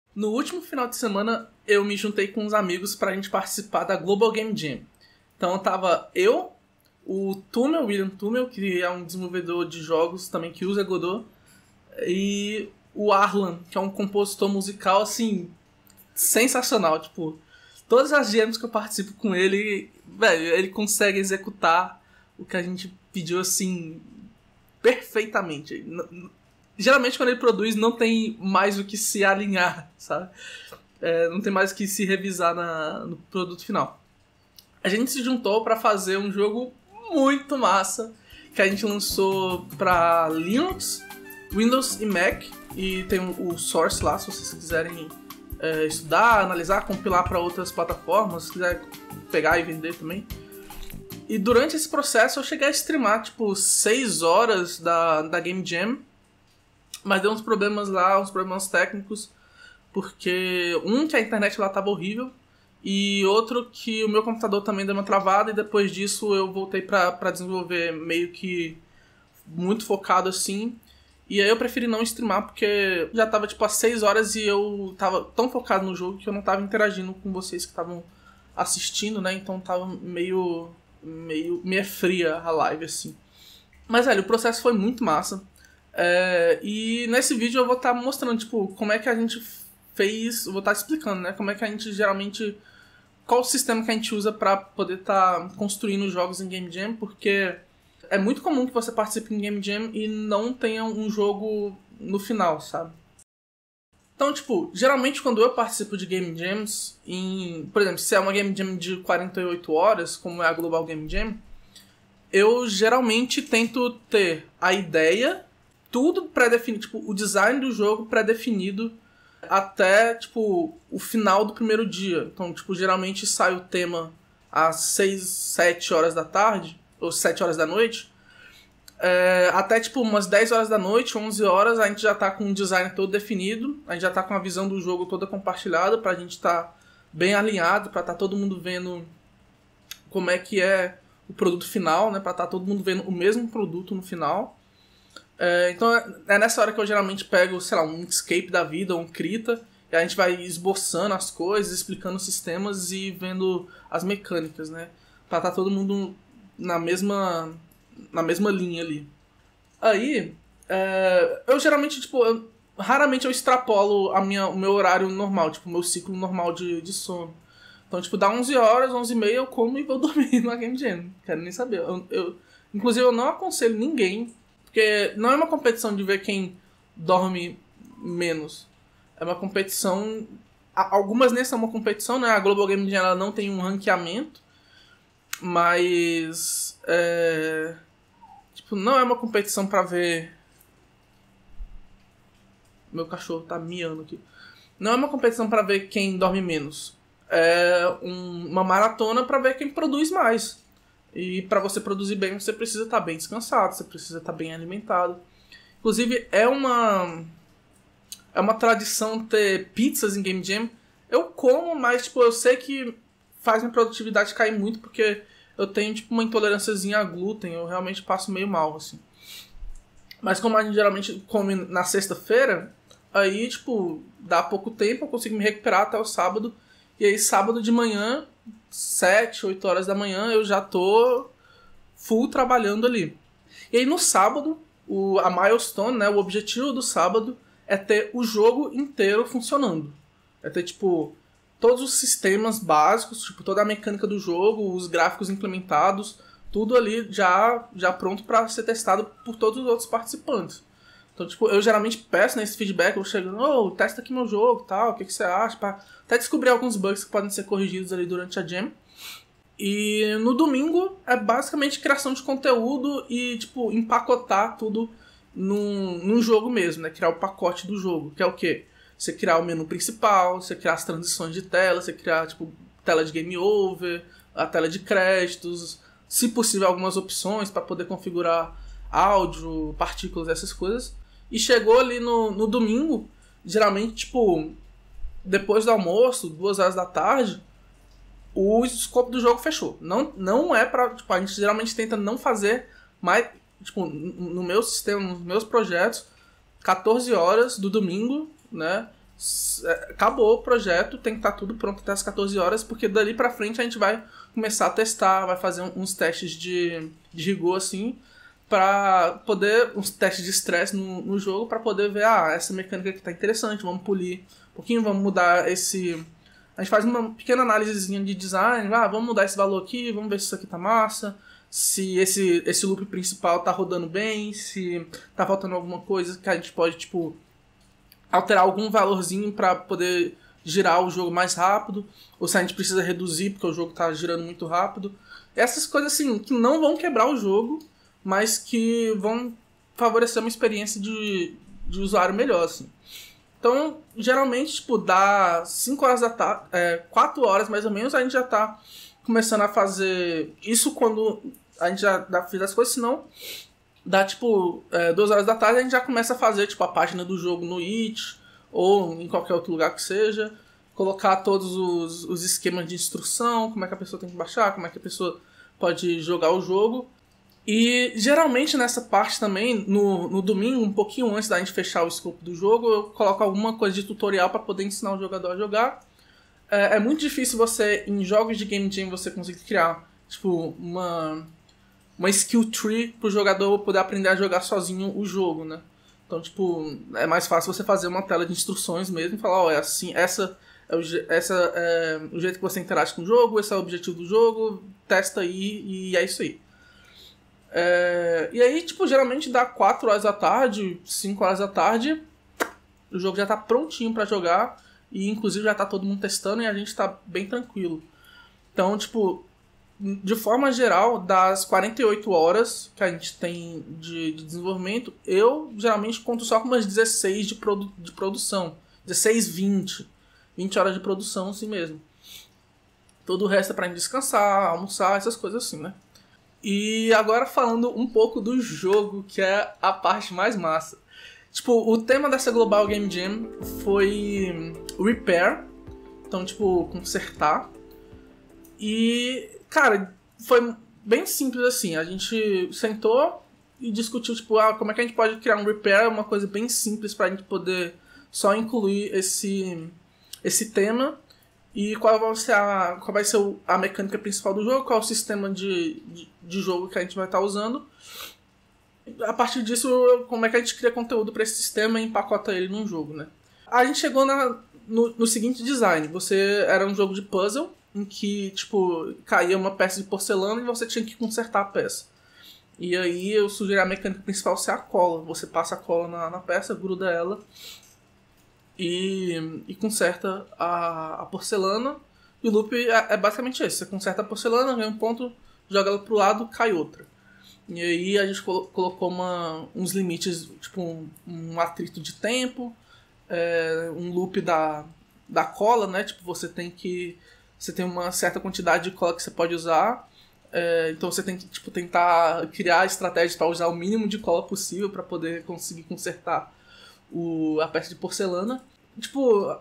No último final de semana, eu me juntei com uns amigos pra gente participar da Global Game Jam. Então tava eu, o Tummel, William Tummel, que é um desenvolvedor de jogos também que usa Godot, e o Arlan, que é um compositor musical, assim, sensacional. Tipo, todas as jams que eu participo com ele, velho, ele consegue executar o que a gente pediu, assim, perfeitamente. Geralmente quando ele produz não tem mais o que se alinhar, sabe? Não tem mais o que se revisar no produto final. A gente se juntou para fazer um jogo muito massa que a gente lançou para Linux, Windows e Mac, e tem o source lá se vocês quiserem estudar, analisar, compilar para outras plataformas, se quiser pegar e vender também. E durante esse processo eu cheguei a streamar tipo 6 horas da Game Jam, mas deu uns problemas lá, uns problemas técnicos, porque que a internet lá tava horrível, e outro que o meu computador também deu uma travada, e depois disso eu voltei pra desenvolver meio que muito focado assim, e aí eu preferi não streamar, porque já tava tipo às 6 horas e eu tava tão focado no jogo que eu não tava interagindo com vocês que estavam assistindo, né, então tava meio fria a live assim. Mas velho, o processo foi muito massa. E nesse vídeo eu vou estar mostrando, tipo, como é que a gente fez, eu vou estar explicando, né, como é que a gente geralmente, qual o sistema que a gente usa para poder estar construindo jogos em Game Jam, porque é muito comum que você participe em Game Jam e não tenha um jogo no final, sabe? Então, tipo, geralmente quando eu participo de Game Jams, por exemplo, se é uma Game Jam de 48 horas, como é a Global Game Jam, eu geralmente tento ter a ideia, tudo pré-definido, tipo, o design do jogo pré-definido até, tipo, o final do primeiro dia. Então, tipo, geralmente sai o tema às 6, 7 horas da tarde, ou 7 horas da noite. Até, tipo, umas 10 horas da noite, 11 horas, a gente já tá com o design todo definido, a gente já tá com a visão do jogo toda compartilhada, pra gente tá bem alinhado, pra tá todo mundo vendo como é que é o produto final, né, pra tá todo mundo vendo o mesmo produto no final. Então é nessa hora que eu geralmente pego, sei lá, um Inkscape da vida, ou um Krita, e a gente vai esboçando as coisas, explicando os sistemas e vendo as mecânicas, né? Pra tá todo mundo na mesma linha ali. Aí, eu geralmente, tipo, raramente eu extrapolo o meu horário normal, tipo, o meu ciclo normal de sono. Então, tipo, dá 11 horas, 11 e meia, eu como e vou dormir na Game Jam. Não quero nem saber. Inclusive, eu não aconselho ninguém, porque não é uma competição de ver quem dorme menos. É uma competição... Algumas nem são uma competição, né? A Global Game Jam ela não tem um ranqueamento, mas... Tipo, não é uma competição pra ver... Meu cachorro tá miando aqui. Não é uma competição pra ver quem dorme menos. É uma maratona pra ver quem produz mais. E pra você produzir bem, você precisa estar bem descansado, você precisa estar bem alimentado. Inclusive, é uma tradição ter pizzas em Game Jam. Eu como, mas tipo, eu sei que faz minha produtividade cair muito, porque eu tenho tipo uma intolerânciazinha a glúten, eu realmente passo meio mal, assim. Mas como a gente geralmente come na sexta-feira, aí, tipo, dá pouco tempo, eu consigo me recuperar até o sábado. E aí, sábado de manhã, 7, 8 horas da manhã, eu já tô full trabalhando ali. E aí, no sábado, a milestone, né, o objetivo do sábado é ter o jogo inteiro funcionando. É ter, tipo, todos os sistemas básicos, tipo, toda a mecânica do jogo, os gráficos implementados, tudo ali já pronto para ser testado por todos os outros participantes. Então, tipo, eu geralmente peço nesse feedback, eu chego, testa aqui meu jogo, tal, o que você acha, pra até descobrir alguns bugs que podem ser corrigidos ali durante a jam. E no domingo é basicamente criação de conteúdo e, tipo, empacotar tudo num jogo mesmo, né? Criar o pacote do jogo, que é o quê? Você criar o menu principal, você criar as transições de tela, você criar, tipo, tela de game over, a tela de créditos, se possível algumas opções para poder configurar áudio, partículas, essas coisas. E chegou ali no domingo, geralmente, tipo, depois do almoço, 2 horas da tarde, o escopo do jogo fechou. Não é pra... Tipo, a gente geralmente tenta não fazer mais... Tipo, no meu sistema, nos meus projetos, 14 horas do domingo, né? acabou o projeto, tem que estar tudo pronto até as 14 horas, porque dali pra frente a gente vai começar a testar, vai fazer uns testes de rigor, assim, pra poder, uns testes de estresse no jogo, pra poder ver, essa mecânica aqui tá interessante, vamos polir um pouquinho, vamos mudar esse... A gente faz uma pequena análisezinha de design, vamos mudar esse valor aqui, vamos ver se isso aqui tá massa, se esse loop principal tá rodando bem, se tá faltando alguma coisa que a gente pode, tipo, alterar algum valorzinho pra poder girar o jogo mais rápido, ou se a gente precisa reduzir porque o jogo tá girando muito rápido. Essas coisas, assim, que não vão quebrar o jogo, mas que vão favorecer uma experiência de usuário melhor, assim. Então, geralmente, tipo, dá 5 horas da tarde, 4 horas mais ou menos, a gente já tá começando a fazer isso quando a gente já fez as coisas, senão dá, tipo, 2 horas da tarde a gente já começa a fazer, tipo, a página do jogo no Itch, ou em qualquer outro lugar que seja, colocar todos os esquemas de instrução, como é que a pessoa tem que baixar, como é que a pessoa pode jogar o jogo. E geralmente nessa parte também, no domingo, um pouquinho antes da gente fechar o escopo do jogo, eu coloco alguma coisa de tutorial para poder ensinar o jogador a jogar. É muito difícil você, em jogos de Game Jam, você conseguir criar, tipo, uma skill tree pro jogador poder aprender a jogar sozinho o jogo, né? Então, tipo, é mais fácil você fazer uma tela de instruções mesmo e falar, é assim, essa é o jeito que você interage com o jogo, esse é o objetivo do jogo, testa aí e é isso aí. E aí, tipo, geralmente dá 4 horas da tarde, 5 horas da tarde, o jogo já tá prontinho pra jogar e inclusive já tá todo mundo testando e a gente tá bem tranquilo. Então, tipo, de forma geral, das 48 horas que a gente tem de desenvolvimento, eu geralmente conto só com umas 16 de produção. 16, 20 horas de produção assim mesmo. Todo o resto é pra gente descansar, almoçar, essas coisas assim, né? E agora falando um pouco do jogo, que é a parte mais massa. Tipo, o tema dessa Global Game Jam foi repair. Então, tipo, consertar. E, cara, foi bem simples assim. A gente sentou e discutiu, tipo, como é que a gente pode criar um repair, uma coisa bem simples pra gente poder só incluir esse tema. E qual vai ser a mecânica principal do jogo, qual é o sistema de jogo que a gente vai estar usando. A partir disso, como é que a gente cria conteúdo para esse sistema e empacota ele num jogo, né? A gente chegou no seguinte design. Era um jogo de puzzle, em que, tipo, caía uma peça de porcelana e você tinha que consertar a peça. E aí eu sugeri a mecânica principal ser a cola. Você passa a cola na peça, gruda ela e conserta a porcelana. E o loop é basicamente esse. Você conserta a porcelana, ganha um ponto, joga ela pro lado, cai outra. E aí a gente colocou uns limites, tipo um atrito de tempo, um loop da cola, né? Tipo, você tem uma certa quantidade de cola que você pode usar. Então você tem que, tipo, tentar criar estratégias para usar o mínimo de cola possível para poder conseguir consertar a peça de porcelana. Tipo,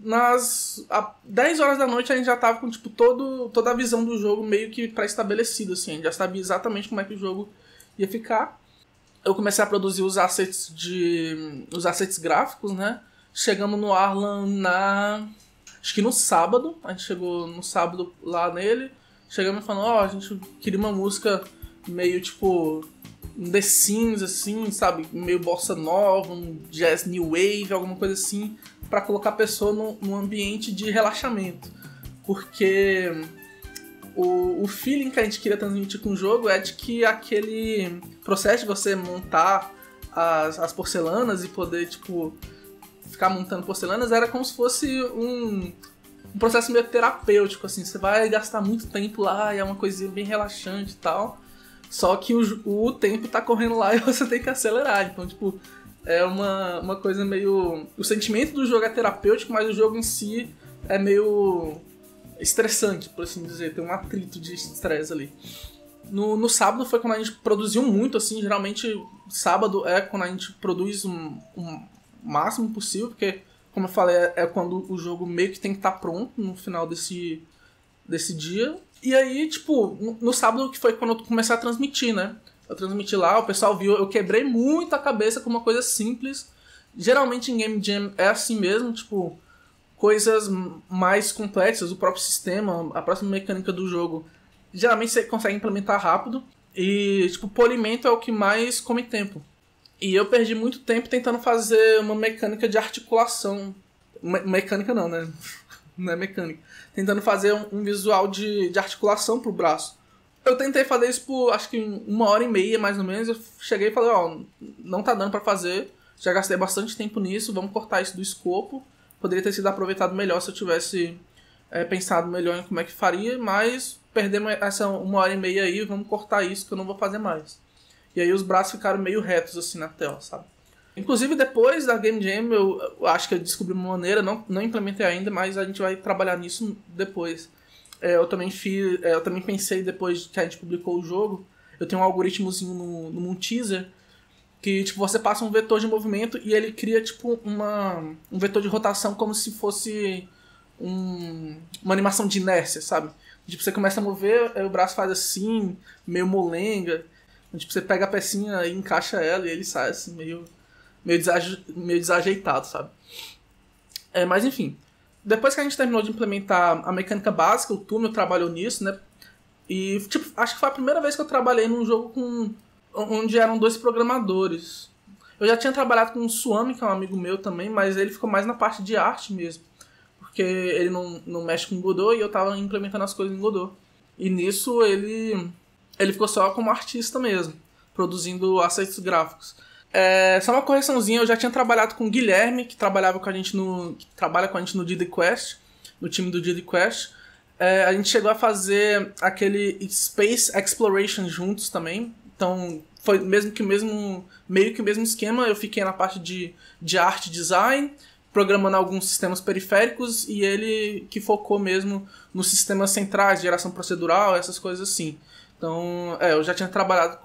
10 horas da noite a gente já tava com, tipo, toda a visão do jogo meio que pré-estabelecida, assim. A gente já sabia exatamente como é que o jogo ia ficar. Eu comecei a produzir os assets gráficos, né? Chegamos no Arlan acho que no sábado. A gente chegou no sábado lá nele. Chegamos e falando, a gente queria uma música meio, tipo, um The Sims, assim, sabe? Meio bossa nova, um jazz new wave, alguma coisa assim, pra colocar a pessoa num ambiente de relaxamento. Porque o feeling que a gente queria transmitir com o jogo é de que aquele processo de você montar as porcelanas e poder, tipo, ficar montando porcelanas era como se fosse um processo meio terapêutico, assim. Você vai gastar muito tempo lá e é uma coisinha bem relaxante e tal. Só que o tempo tá correndo lá e você tem que acelerar. Então, tipo, é uma coisa meio... O sentimento do jogo é terapêutico, mas o jogo em si é meio estressante, por assim dizer. Tem um atrito de estresse ali. No sábado foi quando a gente produziu muito, assim. Geralmente, sábado é quando a gente produz o máximo possível, porque, como eu falei, é quando o jogo meio que tem que estar pronto no final desse dia. E aí, tipo, no sábado que foi quando eu comecei a transmitir, né? Eu transmiti lá, o pessoal viu, eu quebrei muito a cabeça com uma coisa simples, Geralmente em Game Jam é assim mesmo, tipo, coisas mais complexas, o próprio sistema, a próxima mecânica do jogo, geralmente você consegue implementar rápido. E, tipo, polimento é o que mais come tempo. E eu perdi muito tempo tentando fazer uma mecânica de articulação. Mecânica não, né? Não é mecânica. Tentando fazer um visual de articulação pro braço. Eu tentei fazer isso por, acho que 1h30, mais ou menos. Eu cheguei e falei, ó, não tá dando pra fazer. Já gastei bastante tempo nisso, vamos cortar isso do escopo. Poderia ter sido aproveitado melhor se eu tivesse pensado melhor em como é que faria, mas perdemos essa 1h30 aí, vamos cortar isso que eu não vou fazer mais. E aí os braços ficaram meio retos assim na tela, sabe? Inclusive depois da Game Jam eu acho que eu descobri uma maneira, não implementei ainda, mas a gente vai trabalhar nisso depois. Eu também pensei depois que a gente publicou o jogo, eu tenho um algoritmozinho no teaser que tipo, você passa um vetor de movimento e ele cria tipo um vetor de rotação como se fosse uma animação de inércia, sabe? Tipo, você começa a mover, aí o braço faz assim, meio molenga. Tipo, você pega a pecinha e encaixa ela e ele sai assim, meio desajeitado, sabe? Mas enfim, depois que a gente terminou de implementar a mecânica básica, o Túnel trabalhou nisso, né? E tipo, acho que foi a primeira vez que eu trabalhei num jogo onde eram 2 programadores. Eu já tinha trabalhado com o Suami, que é um amigo meu também, mas ele ficou mais na parte de arte mesmo. Porque ele não mexe com Godot e eu tava implementando as coisas em Godot. E nisso ele ficou só como artista mesmo, produzindo assets gráficos. Só uma correçãozinha, eu já tinha trabalhado com o Guilherme, que trabalha com a gente no Diddy Quest, no time do Diddy Quest. A gente chegou a fazer aquele Space Exploration juntos também. Então foi meio que o mesmo esquema. Eu fiquei na parte de arte design, programando alguns sistemas periféricos, e ele que focou mesmo nos sistemas centrais, geração procedural, essas coisas assim. Então, eu já tinha trabalhado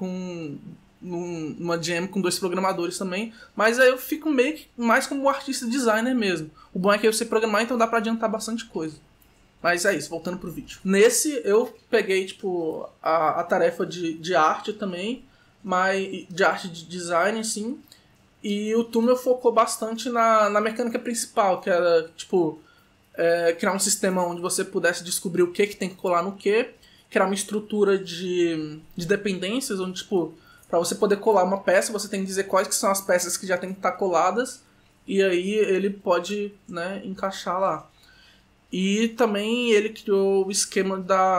numa jam com 2 programadores também, mas aí eu fico meio que mais como um artista designer mesmo. O bom é que eu sei programar, então dá pra adiantar bastante coisa. Mas é isso, voltando pro vídeo. Nesse, eu peguei, tipo, a tarefa de arte também, mas de arte de design, assim. E o Túnel focou bastante na mecânica principal, que era, tipo, criar um sistema onde você pudesse descobrir o que tem que colar no que, criar uma estrutura de dependências, onde, tipo, para você poder colar uma peça, você tem que dizer quais que são as peças que já tem que estar coladas, e aí ele pode, né, encaixar lá. E também ele criou o esquema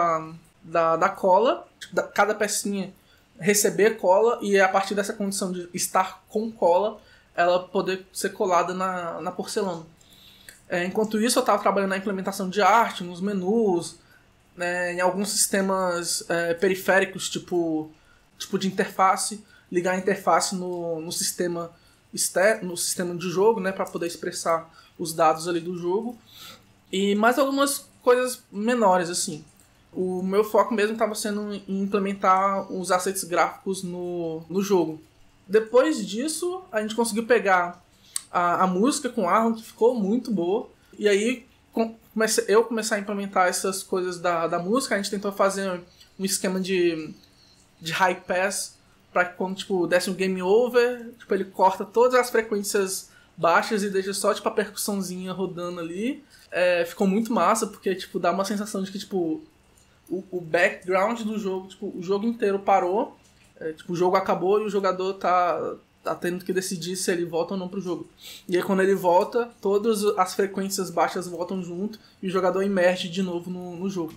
da cola, cada pecinha receber cola e a partir dessa condição de estar com cola, ela poder ser colada na porcelana. Enquanto isso, eu estava trabalhando na implementação de arte, nos menus, né, em alguns sistemas periféricos, tipo de interface, ligar a interface no sistema externo, no sistema de jogo, né, para poder expressar os dados ali do jogo. E mais algumas coisas menores, assim. O meu foco mesmo estava sendo em implementar os assets gráficos no jogo. Depois disso, a gente conseguiu pegar a música com Arron, que ficou muito boa. E aí, eu comecei a implementar essas coisas da música. A gente tentou fazer um esquema de high pass para que quando tipo, desse um game over, tipo, ele corta todas as frequências baixas e deixa só tipo, a percussãozinha rodando ali. Ficou muito massa, porque tipo, dá uma sensação de que tipo, o background do jogo, tipo, o jogo inteiro parou, tipo, o jogo acabou e o jogador tá tendo que decidir se ele volta ou não pro jogo. E aí quando ele volta, todas as frequências baixas voltam junto e o jogador emerge de novo no jogo.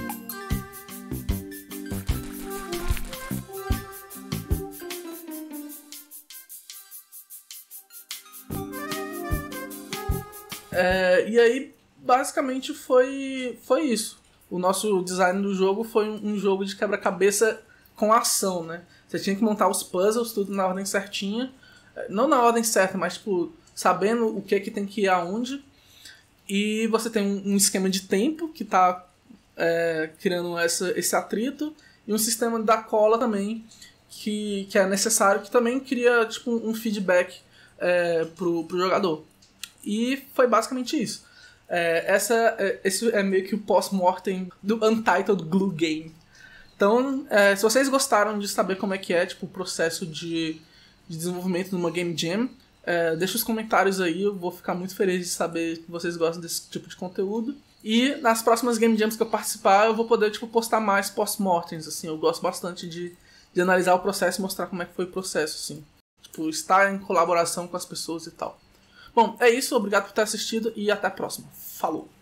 E aí, basicamente, foi isso. O nosso design do jogo foi um jogo de quebra-cabeça com ação, né? Você tinha que montar os puzzles, tudo na ordem certinha. Não na ordem certa, mas, tipo, sabendo o que tem que ir aonde. E você tem um esquema de tempo que tá criando esse atrito. E um sistema da cola também, que é necessário, que também cria, tipo, um feedback pro jogador. E foi basicamente isso. Esse é meio que o post-mortem do Untitled Glue Game. Então, se vocês gostaram de saber como é que é tipo, o processo de desenvolvimento numa Game Jam, Deixa os comentários aí, eu vou ficar muito feliz de saber que vocês gostam desse tipo de conteúdo. E nas próximas Game Jams que eu participar, eu vou poder postar mais post-mortems, assim. Eu gosto bastante de analisar o processo e mostrar como é que foi o processo, assim. Estar em colaboração com as pessoas e tal. Bom, é isso. Obrigado por ter assistido e até a próxima. Falou!